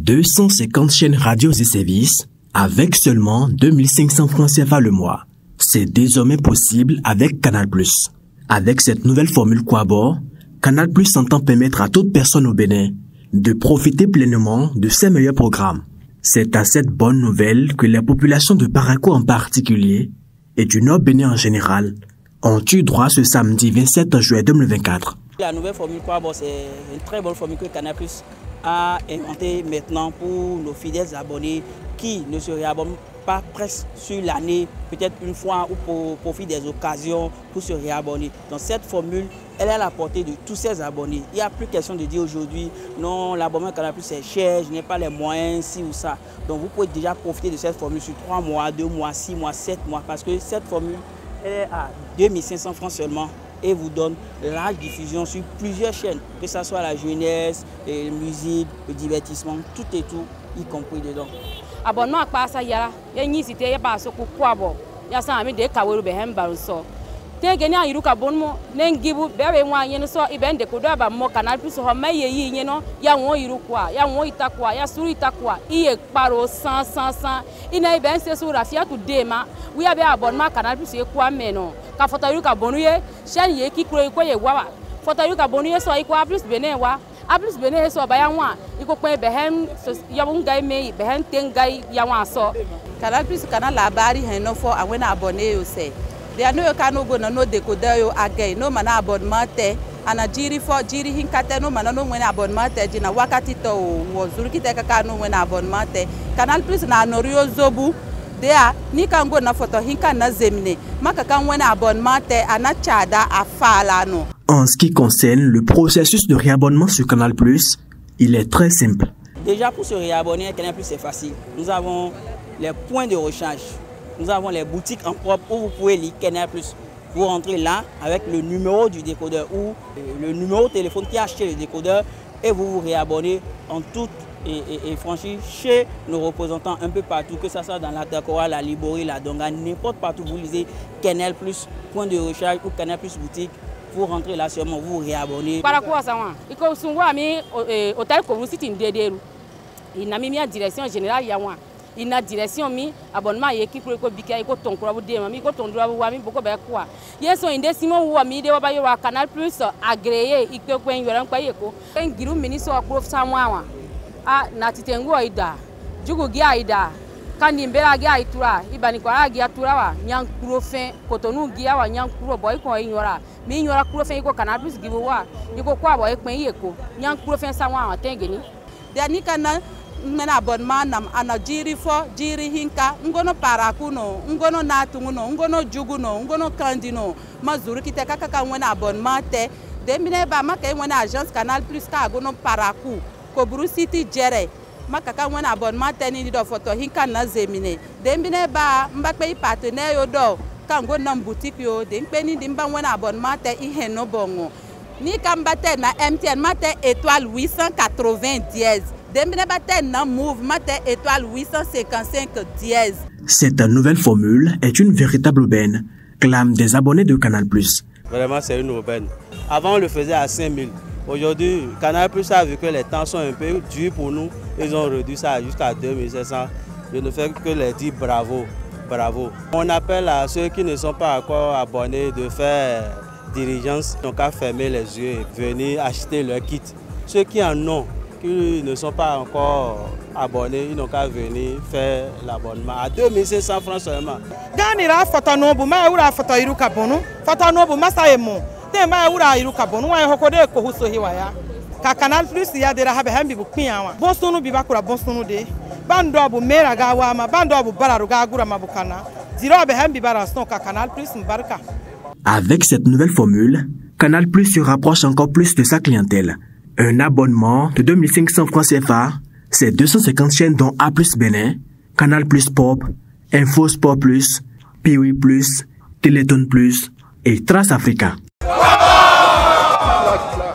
250 chaînes radios et services avec seulement 2500 francs CFA le mois. C'est désormais possible avec Canal+. Avec cette nouvelle formule Quabor, Canal+ entend permettre à toute personne au Bénin de profiter pleinement de ses meilleurs programmes. C'est à cette bonne nouvelle que les populations de Parakou en particulier et du Nord Bénin en général ont eu droit ce samedi 27 juillet 2024. La nouvelle formule Quabor, c'est une très bonne formule que Canal+ a inventée maintenant pour nos fidèles abonnés qui ne se réabonnent pas presque sur l'année, peut-être une fois ou pour profit des occasions pour se réabonner. Donc cette formule, elle est à la portée de tous ces abonnés. Il n'y a plus question de dire aujourd'hui, non, l'abonnement Canal+ c'est cher, je n'ai pas les moyens, ci ou ça. Donc vous pouvez déjà profiter de cette formule sur 3 mois, 2 mois, 6 mois, 7 mois, parce que cette formule elle est à 2500 francs seulement et vous donne large diffusion sur plusieurs chaînes, que ce soit la jeunesse, la musique, le divertissement, tout et tout, y compris dedans. Abonnement à pas ça yara ya nyi site ya ba so ku Quabor ya sa mi de ka weru be hem ba so te geni ayiru ka bonmo nengibu be we nwa yin so ibe de ko do ba mo Canal+ ho ma ye yi yin no ya won yiru kwa ya won itakwa ya suru itakwa iye paro san ina ibe nse so rafia to de ma we ya be abonnement Canal+ e kwa me no ka foto yiru ka bonu ye shen ye ki kro ko ye wa foto yiru ka bonu ye so ikwa plus Benin wa Plus Benin so ba ya nwa iko pe behem ya won gai me behem tengai ya nwa so Canal+ kana labari hen no for and when abonné yo say they no you can go no decoder yo again no mana abonnement te ana jiri for jiri hinkate no mana no when abonnement te jina wakati to wo zuru kite ka no when abonnement te Canal+ na norio zobu dia ni kan go na photo hinka na zemine maka kan when abonnement te ana chada afala no. En ce qui concerne le processus de réabonnement sur Canal+, il est très simple. Déjà pour se réabonner à Canal+, c'est facile. Nous avons les points de recharge, nous avons les boutiques en propre où vous pouvez lire Canal+. Vous rentrez là avec le numéro du décodeur ou le numéro de téléphone qui a acheté le décodeur et vous vous réabonnez en toute et franchir chez nos représentants un peu partout, que ce soit dans la Dakora, la Liborie, la Donga, n'importe partout vous lisez Canal+, point de recharge ou Canal+ boutique. Vous rentrez là seulement, vous réabonnez. Para quoi ça va? Il faut souvent mi hôtel comme site indédéru. Il n'a mis direction générale ya wa. Il n'a direction mi abonnement équipe ko bika ko ton ko de mi ko ton droit wa mi boko ba quoi. Yeso indesimo wa mi de wa ba yo Canal+ agréé ikpe ko en yoran kwa yeko. En giru ministre ko samwa wa. Ah na titengo ida. Jugo gi aida. Kandi mbela gi aitura ibani kwa gi atura wa nyankuro fin kotonu gi wa nyankuro boy ko inyora. Mi nyora kuro fe iko Canal+ gibo wa iko Quabor e pen yeko nyan kuro fe sa wa tengeni de ni kana mena abonnement nam ana jiri fo jiri hinka ngono Parakou no ngono natungu no ngono jugu no ngono kandi no mazuru kite kaka ka wona abonnement te de mine ba maka wona agence Canal+ ka gono Parakou ko Buru City jere maka ka wona abonnement te ni do photo hinka na zemine de mine ba mbakpe partenaire yo do kango na boutique yo de mpeni dimba wona abonnement te iheno bongo ni kambate na MTN mate étoile 880 dièse dembine bate na Move mate étoile 855 dièse. Cette nouvelle formule est une véritable aubaine, clament des abonnés de Canal+. Vraiment c'est une aubaine. Avant on le faisait à 5000. Aujourd'hui Canal+ a vu que les temps sont un peu durs pour nous, ils ont réduit ça jusqu'à 2500. Je ne fais que les dire bravo. Bravo. On appelle à ceux qui ne sont pas encore abonnés de faire diligence, donc à fermer les yeux et venir acheter leur kit. Ceux qui en ont, qui ne sont pas encore abonnés, ils n'ont qu'à venir faire l'abonnement à 2500 francs seulement. Ganira fatanobu ma ura fatairu kabonu, fatanobu masaemo. Te ma ura iru kabonu wa hokode ko huso hiwaya. Ka Canal+ ya dera habe hambi bu pianwa. Bonsunu bi bakura bonsunu de. Bando abu mera gawa ma bando abu bararu gagura mabukana. Ziro abe hambi bara son ka Canal+ mbarka. Avec cette nouvelle formule, Canal+ se rapproche encore plus de sa clientèle. Un abonnement de 2500 francs CFA, c'est 250 chaînes dont A+ Bénin, Canal+ Pop, Info Sport+, Piwi+, Téléthon+, et Trace Africa.